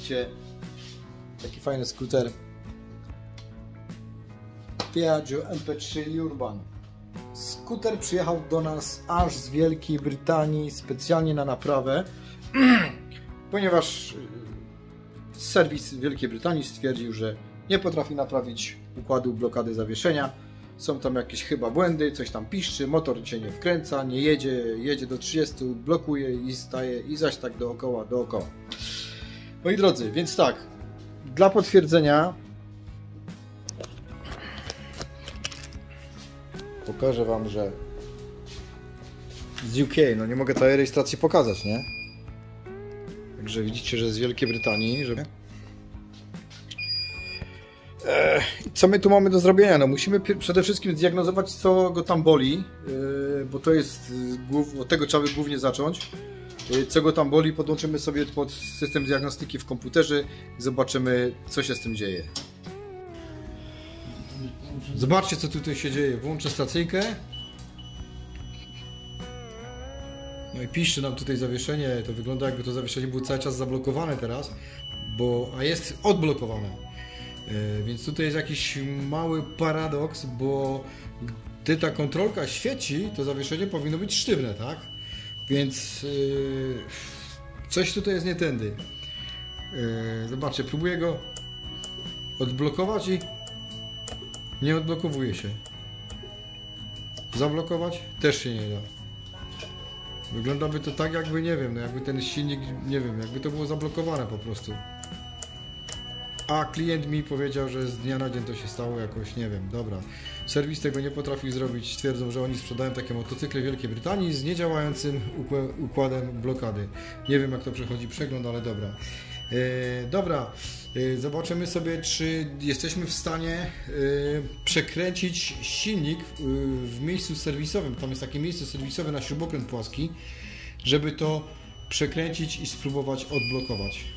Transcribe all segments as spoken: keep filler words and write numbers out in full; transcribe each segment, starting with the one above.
widzicie, taki fajny skuter Piaggio M P trzy Urban. Skuter przyjechał do nas aż z Wielkiej Brytanii specjalnie na naprawę, ponieważ serwis Wielkiej Brytanii stwierdził, że nie potrafi naprawić układu blokady zawieszenia. Są tam jakieś chyba błędy, coś tam piszczy, motor się nie wkręca, nie jedzie, jedzie do trzydziestu, blokuje i staje i zaś tak dookoła, dookoła. Moi drodzy, więc tak, dla potwierdzenia pokażę Wam, że z U K, no nie mogę tej rejestracji pokazać, nie? Także widzicie, że z Wielkiej Brytanii, żeby... Eee, co my tu mamy do zrobienia? No musimy przede wszystkim zdiagnozować, co go tam boli, eee, bo to jest, od tego trzeba by głównie zacząć. Eee, co go tam boli, podłączymy sobie pod system diagnostyki w komputerze i zobaczymy, co się z tym dzieje. Zobaczcie, co tutaj się dzieje. Włączę stacyjkę. No i piszczy nam tutaj zawieszenie. To wygląda, jakby to zawieszenie było cały czas zablokowane teraz, bo, a jest odblokowane. Yy, więc tutaj jest jakiś mały paradoks, bo gdy ta kontrolka świeci, to zawieszenie powinno być sztywne, tak? Więc yy, coś tutaj jest nie tędy. Yy, zobaczcie, próbuję go odblokować i nie odblokowuje się. Zablokować też się nie da. Wygląda by to tak, jakby, nie wiem, no jakby ten silnik, nie wiem, jakby to było zablokowane po prostu. A klient mi powiedział, że z dnia na dzień to się stało jakoś, nie wiem, dobra. Serwis tego nie potrafi zrobić, twierdzą, że oni sprzedają takie motocykle w Wielkiej Brytanii z niedziałającym układem blokady. Nie wiem, jak to przechodzi przegląd, ale dobra. Yy, dobra, yy, zobaczymy sobie, czy jesteśmy w stanie yy, przekręcić silnik yy, w miejscu serwisowym. Tam jest takie miejsce serwisowe na śrubokręt płaski, żeby to przekręcić i spróbować odblokować.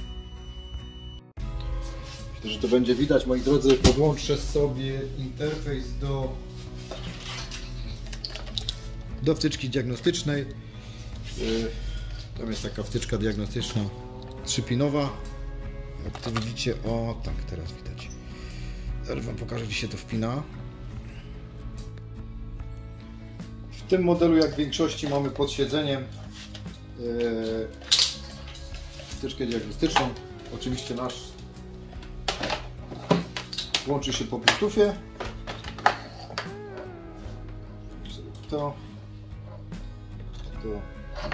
Myślę, że to będzie widać, moi drodzy. Podłączę sobie interfejs do, do wtyczki diagnostycznej. Yy, tam jest taka wtyczka diagnostyczna trzypinowa. Jak to widzicie, o tak, teraz widać. Zaraz Wam pokażę, gdzie się to wpina. W tym modelu, jak w większości, mamy pod siedzeniem yy, wtyczkę diagnostyczną. Oczywiście nasz łączy się po Bluetoothie. To, to.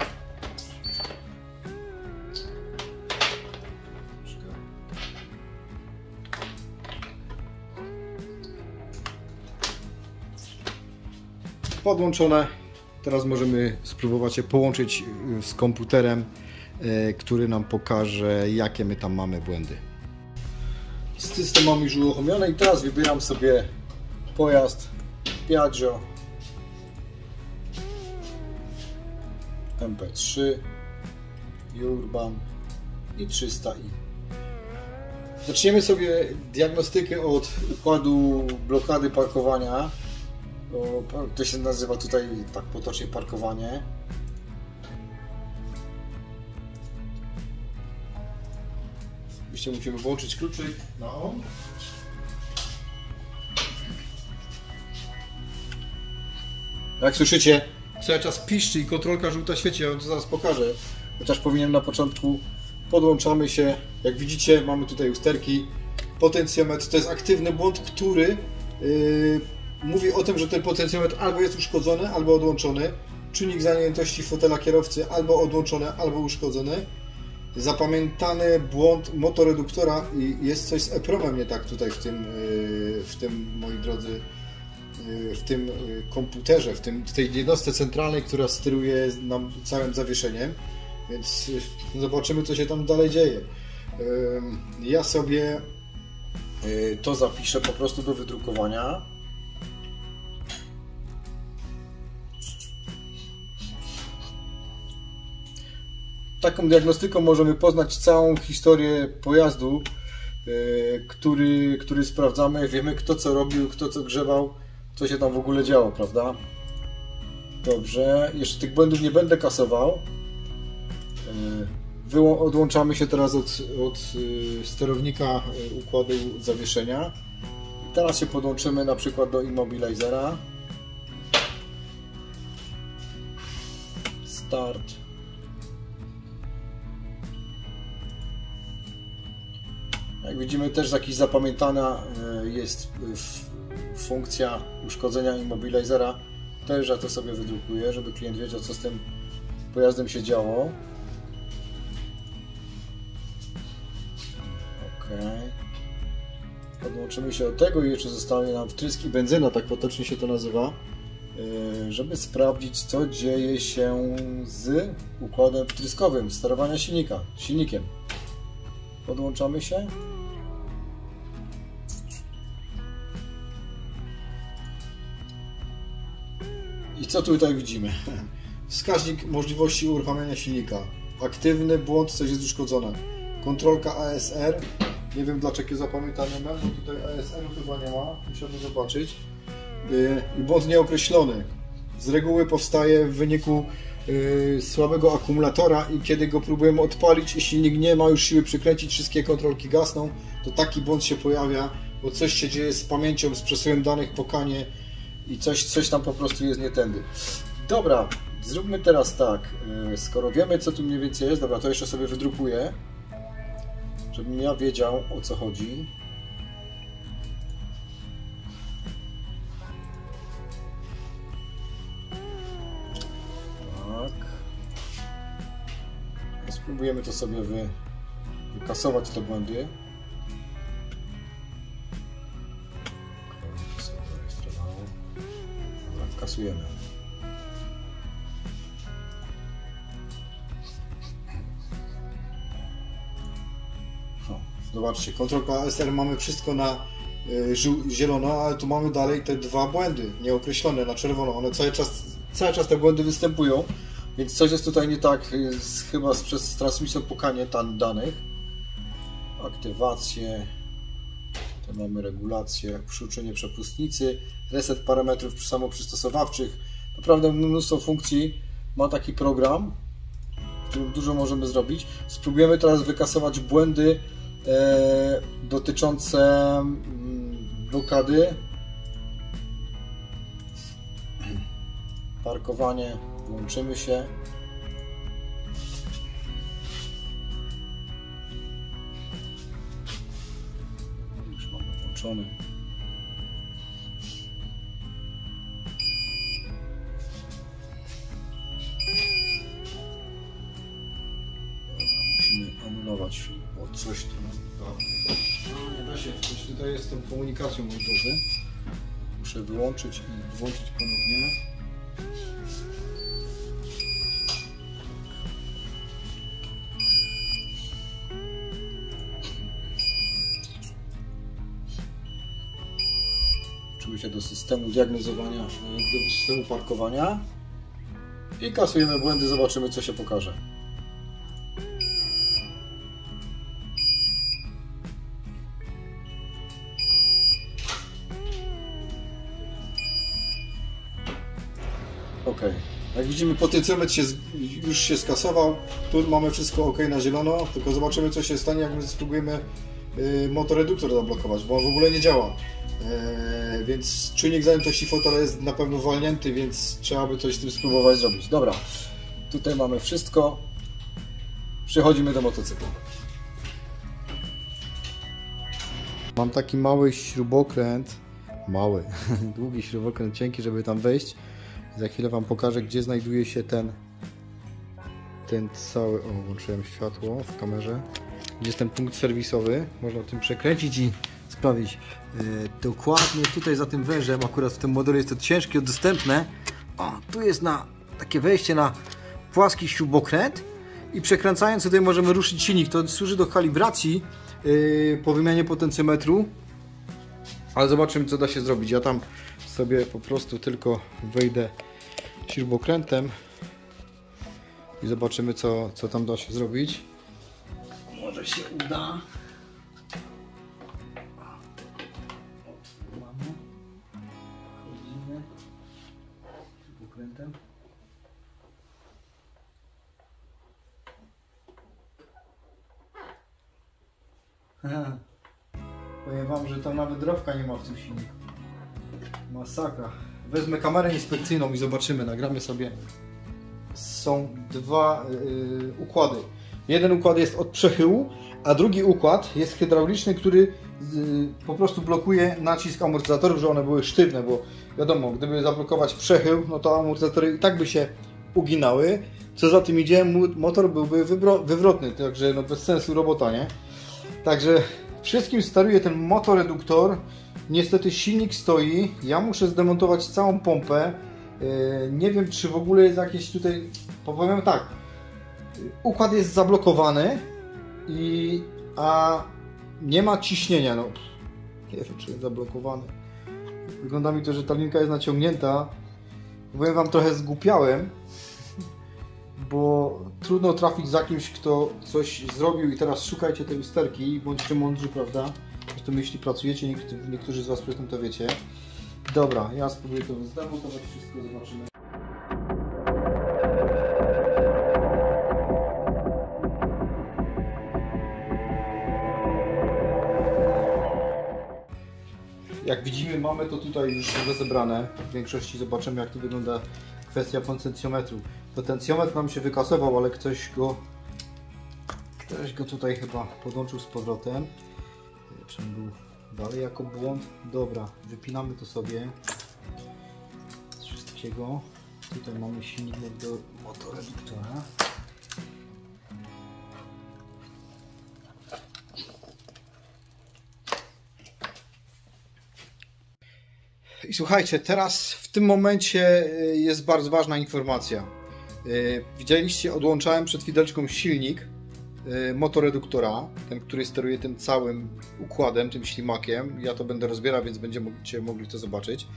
Podłączone. Teraz możemy spróbować je połączyć z komputerem, który nam pokaże, jakie my tam mamy błędy. System mam już uruchomiony i teraz wybieram sobie pojazd Piaggio M P trzy Urban i trzysta i. Zaczniemy sobie diagnostykę od układu blokady parkowania. To się nazywa tutaj tak potocznie parkowanie. Oczywiście musimy włączyć kluczyk na on. Jak słyszycie, cały czas piszczy i kontrolka żółta świeci, ja wam to zaraz pokażę. Chociaż powinienem na początku. Podłączamy się. Jak widzicie, mamy tutaj usterki. Potencjometr to jest aktywny błąd, który yy, mówi o tym, że ten potencjometr albo jest uszkodzony, albo odłączony. Czujnik zajętości fotela kierowcy albo odłączony, albo uszkodzony. Zapamiętany błąd motoreduktora i jest coś z EPROMem nie tak tutaj w tym, w tym, moi drodzy, w tym komputerze, w, tym, w tej jednostce centralnej, która steruje nam całym zawieszeniem. Więc zobaczymy, co się tam dalej dzieje. Ja sobie to zapiszę po prostu do wydrukowania. Taką diagnostyką możemy poznać całą historię pojazdu, który, który sprawdzamy. Wiemy, kto co robił, kto co grzebał, co się tam w ogóle działo, prawda? Dobrze, jeszcze tych błędów nie będę kasował. Odłączamy się teraz od, od sterownika układu zawieszenia. Teraz się podłączymy na przykład do immobilizera. Start. Jak widzimy, też jakaś zapamiętana jest funkcja uszkodzenia immobilizera. Też ja to sobie wydrukuję, żeby klient wiedział, co z tym pojazdem się działo. Ok. Podłączymy się do tego i jeszcze zostanie nam wtrysk i benzyna, tak potocznie się to nazywa, żeby sprawdzić, co dzieje się z układem wtryskowym sterowania silnika, silnikiem. Podłączamy się. I co tutaj widzimy? Wskaźnik możliwości uruchamiania silnika. Aktywny błąd, coś jest uszkodzone. Kontrolka A S R. Nie wiem dlaczego zapamiętanie mam, bo tutaj A S R-u chyba nie ma. Musiałbym zobaczyć. I błąd nieokreślony. Z reguły powstaje w wyniku yy, słabego akumulatora i kiedy go próbujemy odpalić i silnik nie ma już siły przykręcić, wszystkie kontrolki gasną, to taki błąd się pojawia, bo coś się dzieje z pamięcią, z przesyłem danych po kanie i coś, coś tam po prostu jest nie tędy. Dobra, zróbmy teraz tak, yy, skoro wiemy, co tu mniej więcej jest, dobra, to jeszcze sobie wydrukuję, żebym ja wiedział, o co chodzi. Spróbujemy to sobie wy, wykasować te błędy. Kasujemy. O, zobaczcie, kontrolka A S R mamy wszystko na y, zielono, ale tu mamy dalej te dwa błędy nieokreślone na czerwono. One cały czas, cały czas te błędy występują. Więc coś jest tutaj nie tak, z, chyba z, przez transmisją pukanie danych. Aktywację. Tutaj mamy regulację, przyuczenie przepustnicy, reset parametrów samoprzystosowawczych. Naprawdę mnóstwo funkcji ma taki program, w którym dużo możemy zrobić. Spróbujemy teraz wykasować błędy e, dotyczące mm, blokady. Parkowanie. Włączymy się. Już mamy włączony. Musimy anulować, bo coś tu nam da. No, nie da się, coś tutaj jest z tą komunikacją, moi drodzy. Muszę wyłączyć i włączyć ponownie. Się do systemu diagnozowania, do systemu parkowania i kasujemy błędy, zobaczymy, co się pokaże. Ok, jak widzimy, potencjometr się, już się skasował, tu mamy wszystko ok na zielono, tylko zobaczymy, co się stanie, jak my spróbujemy motoreduktor zablokować, bo on w ogóle nie działa. Eee, więc czujnik zajętości fotela jest na pewno walnięty, więc trzeba by coś z tym spróbować zrobić. Dobra, tutaj mamy wszystko. Przechodzimy do motocykla. Mam taki mały śrubokręt, mały, długi śrubokręt, cienki, żeby tam wejść. Za chwilę Wam pokażę, gdzie znajduje się ten ten cały, o, włączyłem światło w kamerze, gdzie jest ten punkt serwisowy. Można tym przekręcić i sprawić. Yy, dokładnie tutaj za tym wężem, akurat w tym modelu jest to ciężkie, dostępne. O, tu jest na takie wejście na płaski śrubokręt i przekręcając tutaj możemy ruszyć silnik. To służy do kalibracji yy, po wymianie potencjometru. Ale zobaczymy, co da się zrobić. Ja tam sobie po prostu tylko wejdę śrubokrętem i zobaczymy, co, co tam da się zrobić. Może się uda. Mamy. Chodzimy śrubokrętem. Powiem wam, że tam nawet drewka nie ma w tym silniku. Masakra. Wezmę kamerę inspekcyjną i zobaczymy, nagramy sobie. Są dwa yy, układy. Jeden układ jest od przechyłu, a drugi układ jest hydrauliczny, który yy, po prostu blokuje nacisk amortyzatorów, że one były sztywne, bo wiadomo, gdyby zablokować przechył, no to amortyzatory i tak by się uginały. Co za tym idzie, motor byłby wywrotny, także no bez sensu robota, nie? Także wszystkim steruje ten motoreduktor. Niestety silnik stoi, ja muszę zdemontować całą pompę. Nie wiem, czy w ogóle jest jakieś tutaj... Powiem tak, układ jest zablokowany, i, a nie ma ciśnienia. No, nie wiem, czy jest zablokowany. Wygląda mi to, że ta linka jest naciągnięta. Powiem wam, trochę zgłupiałem, bo trudno trafić za kimś, kto coś zrobił i teraz szukajcie tej usterki, bądźcie mądrzy, prawda? Zresztą jeśli pracujecie, niektórzy z was przy tym to wiecie. Dobra, ja spróbuję to zdemontować wszystko, zobaczymy. Jak widzimy, mamy to tutaj już rozebrane. W większości zobaczymy, jak to wygląda kwestia potencjometru. Potencjometr nam się wykasował, ale ktoś go, ktoś go tutaj chyba podłączył z powrotem. Czy on był dalej jako błąd? Dobra, wypinamy to sobie z wszystkiego. Tutaj mamy silnik do motoreduktora. I słuchajcie, teraz w tym momencie jest bardzo ważna informacja. Widzieliście, odłączałem przed chwileczką silnik motoreduktora, ten, który steruje tym całym układem, tym ślimakiem. Ja to będę rozbierał, więc będziecie mogli to zobaczyć.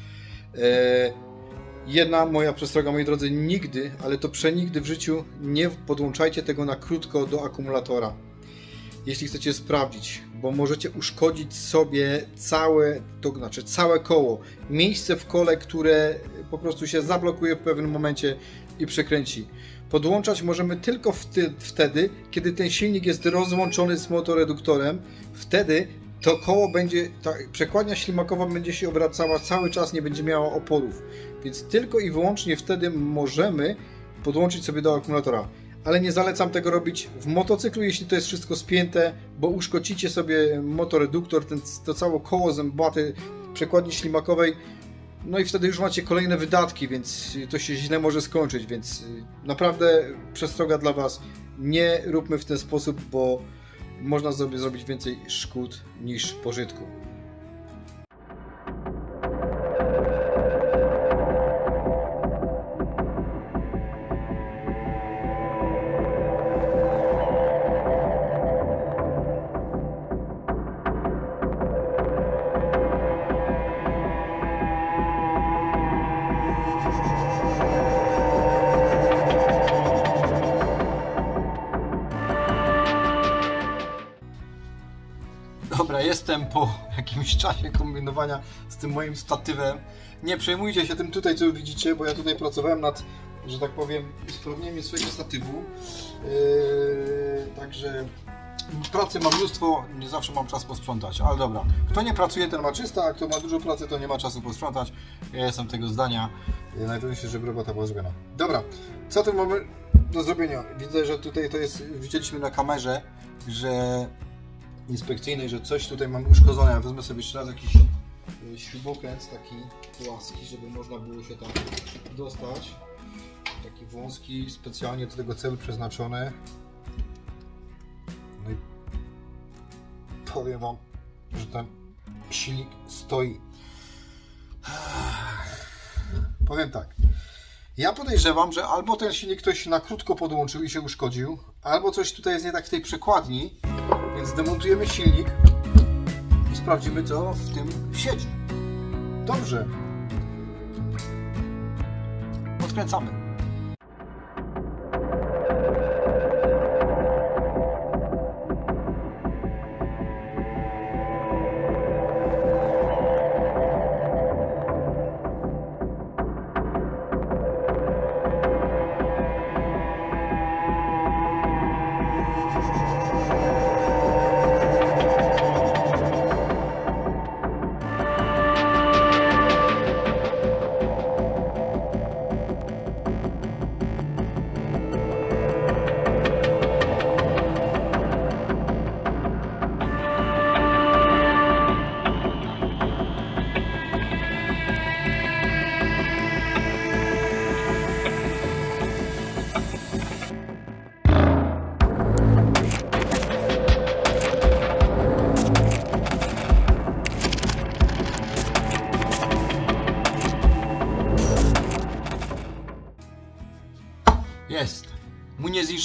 Jedna moja przestroga, moi drodzy, nigdy, ale to przenigdy w życiu nie podłączajcie tego na krótko do akumulatora. Jeśli chcecie sprawdzić, bo możecie uszkodzić sobie całe, to znaczy całe koło, miejsce w kole, które po prostu się zablokuje w pewnym momencie i przekręci. Podłączać możemy tylko wtedy, kiedy ten silnik jest rozłączony z motoreduktorem. Wtedy to koło będzie, ta przekładnia ślimakowa będzie się obracała cały czas, nie będzie miała oporów. Więc tylko i wyłącznie wtedy możemy podłączyć sobie do akumulatora. Ale nie zalecam tego robić w motocyklu, jeśli to jest wszystko spięte, bo uszkodzicie sobie motoreduktor, ten, to całe koło zębate przekładni ślimakowej. No i wtedy już macie kolejne wydatki, więc to się źle może skończyć, więc naprawdę przestroga dla was, nie róbmy w ten sposób, bo można sobie zrobić więcej szkód niż pożytku. Dobra, jestem po jakimś czasie kombinowania z tym moim statywem. Nie przejmujcie się tym tutaj, co widzicie, bo ja tutaj pracowałem nad, że tak powiem, usprawnieniem swojego statywu. Yy, także pracy mam mnóstwo, nie zawsze mam czas posprzątać, ale dobra. Kto nie pracuje, ten ma czysta, a kto ma dużo pracy, to nie ma czasu posprzątać. Ja jestem tego zdania. Najważniejsze, żeby robota była zrobiona. Dobra, co tu mamy do zrobienia? Widzę, że tutaj to jest, widzieliśmy na kamerze, że inspekcyjnej, że coś tutaj mam uszkodzone. Ja wezmę sobie jeszcze raz jakiś śrubokręt taki płaski, żeby można było się tam dostać. Taki wąski, specjalnie do tego celu przeznaczony. No i powiem wam, że ten silnik stoi. Powiem tak. Ja podejrzewam, że albo ten silnik ktoś na krótko podłączył i się uszkodził, albo coś tutaj jest nie tak w tej przekładni, więc demontujemy silnik i sprawdzimy, co w tym siedzi. Dobrze. Odkręcamy.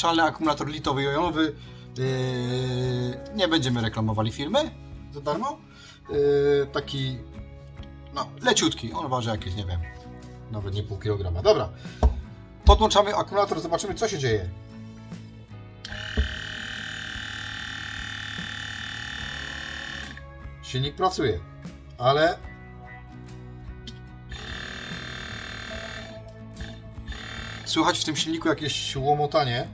niewyciszalny akumulator litowy-jonowy. Yy, nie będziemy reklamowali firmy za darmo. Yy, taki no, leciutki, on waży jakieś, nie wiem, nawet nie pół kilograma. Dobra, podłączamy akumulator, zobaczymy, co się dzieje. Silnik pracuje, ale słychać w tym silniku jakieś łomotanie,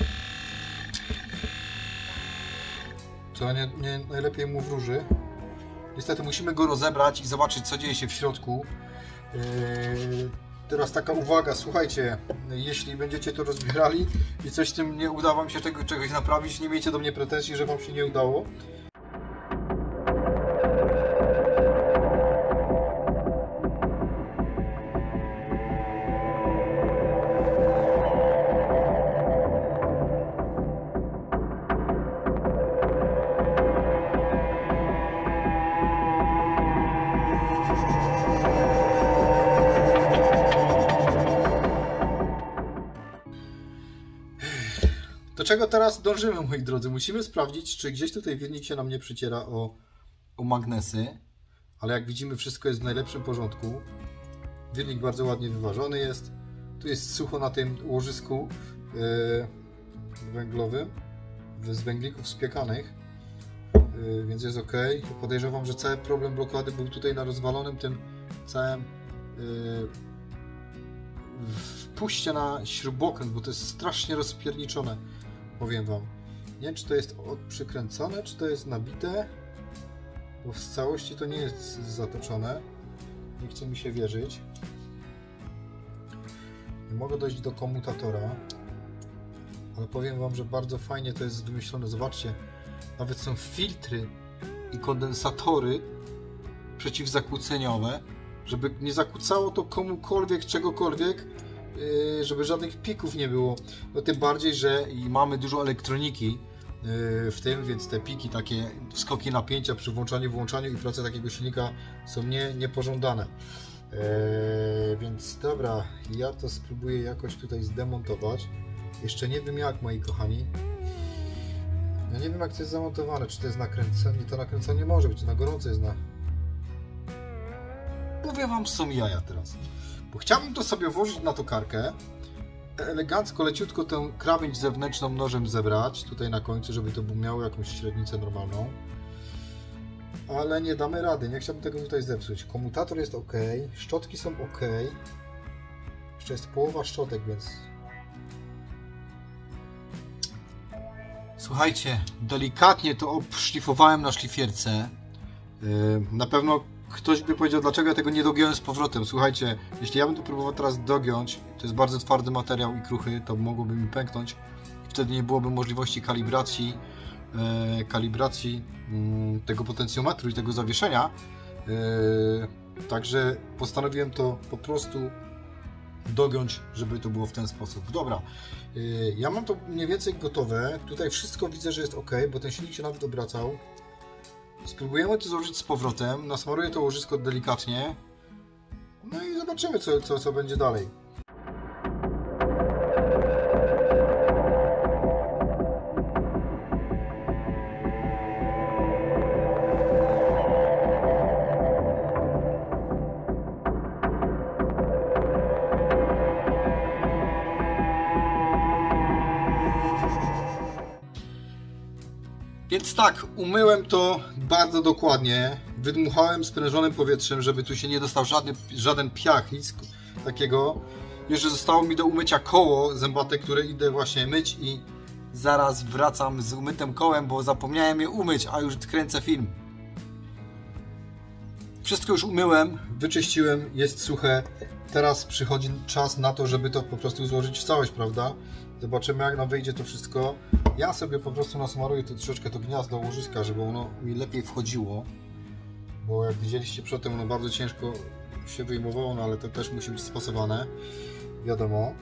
co nie, nie najlepiej mu wróży. Niestety musimy go rozebrać i zobaczyć, co dzieje się w środku. Yy, teraz taka uwaga, słuchajcie, jeśli będziecie to rozbierali i coś z tym nie uda wam się tego czegoś naprawić, nie miejcie do mnie pretensji, że wam się nie udało. Do czego teraz dążymy, moi drodzy? Musimy sprawdzić, czy gdzieś tutaj wirnik się nam nie przyciera o, o magnesy. Ale jak widzimy, wszystko jest w najlepszym porządku. Wirnik bardzo ładnie wyważony jest. Tu jest sucho na tym łożysku yy, węglowym z węglików spiekanych, yy, więc jest ok. Podejrzewam, że cały problem blokady był tutaj na rozwalonym tym całym yy, wpuście na śrubokręt, bo to jest strasznie rozpierniczone, powiem wam. Nie wiem, czy to jest przykręcone, czy to jest nabite, bo w całości to nie jest zatoczone. Nie chce mi się wierzyć. Nie mogę dojść do komutatora, ale powiem wam, że bardzo fajnie to jest wymyślone. Zobaczcie, nawet są filtry i kondensatory przeciwzakłóceniowe, żeby nie zakłócało to komukolwiek, czegokolwiek, yy, żeby żadnych pików nie było. No tym bardziej, że i mamy dużo elektroniki yy, w tym, więc te piki, takie skoki napięcia przy włączaniu, włączaniu i pracy takiego silnika są nie, niepożądane. Yy, więc dobra, ja to spróbuję jakoś tutaj zdemontować. Jeszcze nie wiem jak, moi kochani. Ja nie wiem, jak to jest zamontowane, czy to jest nakręcenie. To nakręcenie może być, na gorąco jest na... Powiem wam, są jaja teraz. Bo chciałbym to sobie włożyć na tokarkę. Elegancko, leciutko tę krawędź zewnętrzną nożem zebrać. Tutaj na końcu, żeby to miało jakąś średnicę normalną. Ale nie damy rady. Nie chciałbym tego tutaj zepsuć. Komutator jest ok. Szczotki są ok. Jeszcze jest połowa szczotek, więc... Słuchajcie, delikatnie to obszlifowałem na szlifierce. Na pewno ktoś by powiedział, dlaczego ja tego nie dogiąłem z powrotem. Słuchajcie, jeśli ja bym to próbował teraz dogiąć, to jest bardzo twardy materiał i kruchy, to mogłoby mi pęknąć i wtedy nie byłoby możliwości kalibracji e, kalibracji m, tego potencjometru i tego zawieszenia. E, także postanowiłem to po prostu dogiąć, żeby to było w ten sposób. Dobra, e, ja mam to mniej więcej gotowe. Tutaj wszystko widzę, że jest ok, bo ten silnik się nawet obracał. Spróbujemy to złożyć z powrotem, nasmaruję to łożysko delikatnie, no i zobaczymy, co, co, co będzie dalej. Więc tak, umyłem to bardzo dokładnie, wydmuchałem sprężonym powietrzem, żeby tu się nie dostał żadny, żaden piach, nic takiego. Jeszcze zostało mi do umycia koło zębate, które idę właśnie myć i zaraz wracam z umytym kołem, bo zapomniałem je umyć, a już kręcę film. Wszystko już umyłem, wyczyściłem, jest suche. Teraz przychodzi czas na to, żeby to po prostu złożyć w całość, prawda? Zobaczymy, jak nam wyjdzie to wszystko. Ja sobie po prostu nasmaruję tu troszeczkę to gniazdo łożyska, żeby ono mi lepiej wchodziło. Bo jak widzieliście przedtem, ono bardzo ciężko się wyjmowało, no ale to też musi być spasowane. Wiadomo.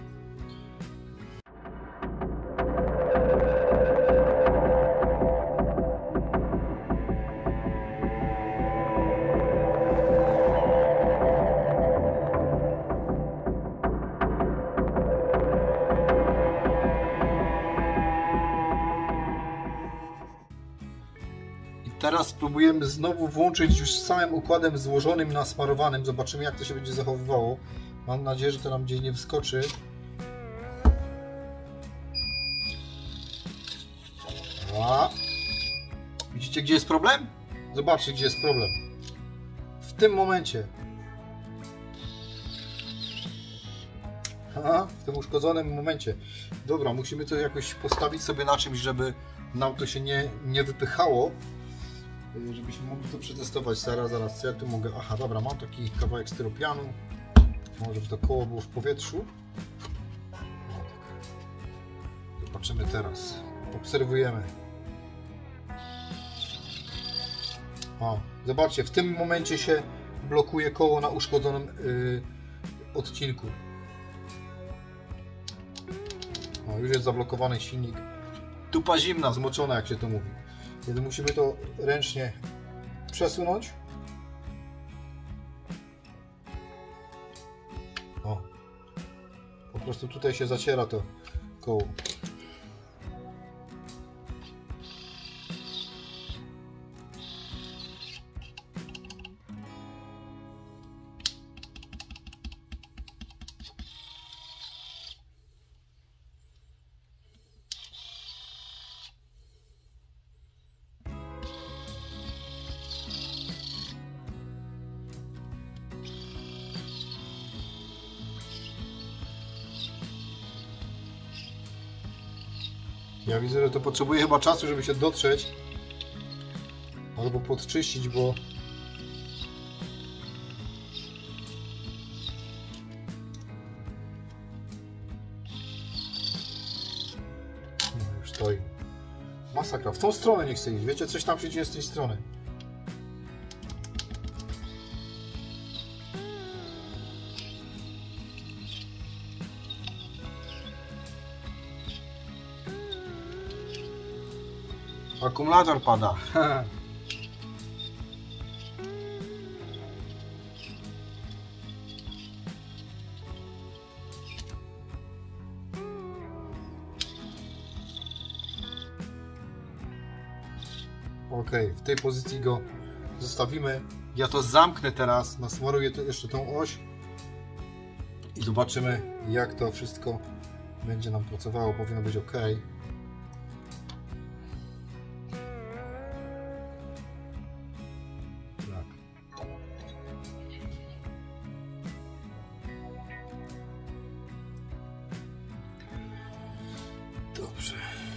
Teraz spróbujemy znowu włączyć już z całym układem złożonym, nasmarowanym. Zobaczymy, jak to się będzie zachowywało. Mam nadzieję, że to nam gdzieś nie wyskoczy. A. Widzicie, gdzie jest problem? Zobaczcie, gdzie jest problem. W tym momencie. Aha, w tym uszkodzonym momencie. Dobra, musimy to jakoś postawić sobie na czymś, żeby nam to się nie, nie wypychało. Żebyśmy mogli to przetestować. Zaraz, zaraz, co ja tu mogę? Aha, dobra, mam taki kawałek styropianu. Może by to koło było w powietrzu. Zobaczymy teraz. Obserwujemy. O, zobaczcie, w tym momencie się blokuje koło na uszkodzonym yy, odcinku. O, już jest zablokowany silnik. Dupa zimna, zmoczona, jak się to mówi. Więc musimy to ręcznie przesunąć. O, po prostu tutaj się zaciera to koło. Ja widzę, że to potrzebuje chyba czasu, żeby się dotrzeć albo podczyścić, bo no, już stoi. Masakra. W tą stronę nie chcę iść. Wiecie, coś tam się dzieje z tej strony. Akumulator pada. Ok, w tej pozycji go zostawimy. Ja to zamknę teraz, nasmaruję to jeszcze tą oś i zobaczymy, jak to wszystko będzie nam pracowało. Powinno być ok. Dobrze.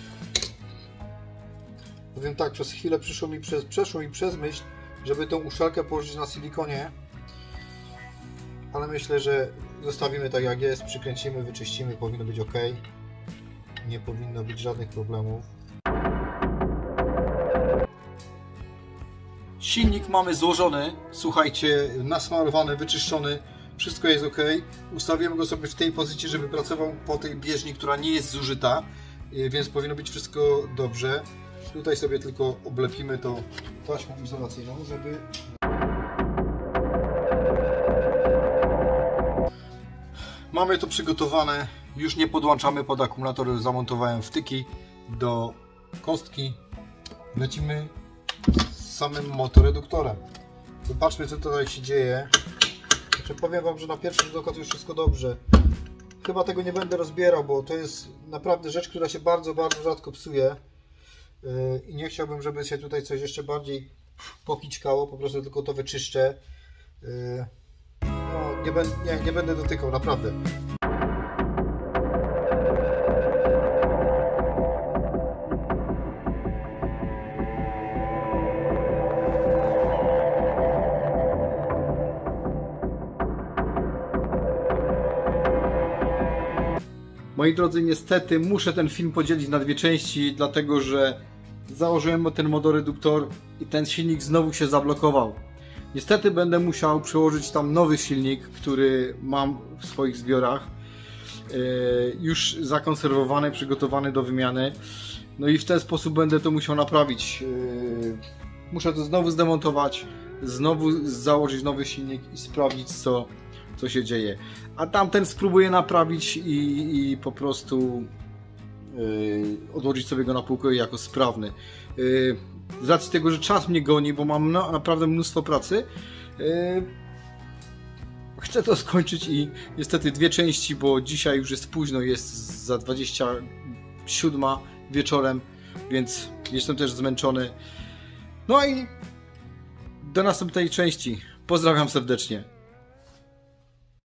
Powiem tak, przez chwilę przyszło mi przez, przeszło mi przez myśl, żeby tą uszczelkę położyć na silikonie, ale myślę, że zostawimy tak jak jest, przykręcimy, wyczyścimy, powinno być ok. Nie powinno być żadnych problemów. Silnik mamy złożony, słuchajcie, nasmarowany, wyczyszczony, wszystko jest ok. Ustawiłem go sobie w tej pozycji, żeby pracował po tej bieżni, która nie jest zużyta, więc powinno być wszystko dobrze. Tutaj sobie tylko oblepimy to taśmą izolacyjną, żeby... Mamy to przygotowane, już nie podłączamy pod akumulator, zamontowałem wtyki do kostki. Lecimy z samym motoreduktorem. Zobaczmy, co tutaj się dzieje. Znaczy, powiem Wam, że na pierwszy rzut oka to już wszystko dobrze. Chyba tego nie będę rozbierał, bo to jest naprawdę rzecz, która się bardzo, bardzo rzadko psuje. I nie chciałbym, żeby się tutaj coś jeszcze bardziej pokićkało, po prostu tylko to wyczyszczę. No, nie, będę, nie, nie będę dotykał, naprawdę. Moi drodzy, niestety muszę ten film podzielić na dwie części, dlatego że założyłem ten motoreduktor i ten silnik znowu się zablokował. Niestety będę musiał przełożyć tam nowy silnik, który mam w swoich zbiorach, już zakonserwowany, przygotowany do wymiany. No i w ten sposób będę to musiał naprawić. Muszę to znowu zdemontować, znowu założyć nowy silnik i sprawdzić, co, co się dzieje. A tamten spróbuję naprawić i, i po prostu yy, odłożyć sobie go na półkę jako sprawny. Yy, z racji tego, że czas mnie goni, bo mam na, naprawdę mnóstwo pracy, yy, chcę to skończyć i niestety dwie części, bo dzisiaj już jest późno, jest za dwadzieścia siódma wieczorem, więc jestem też zmęczony. No i do następnej części. Pozdrawiam serdecznie.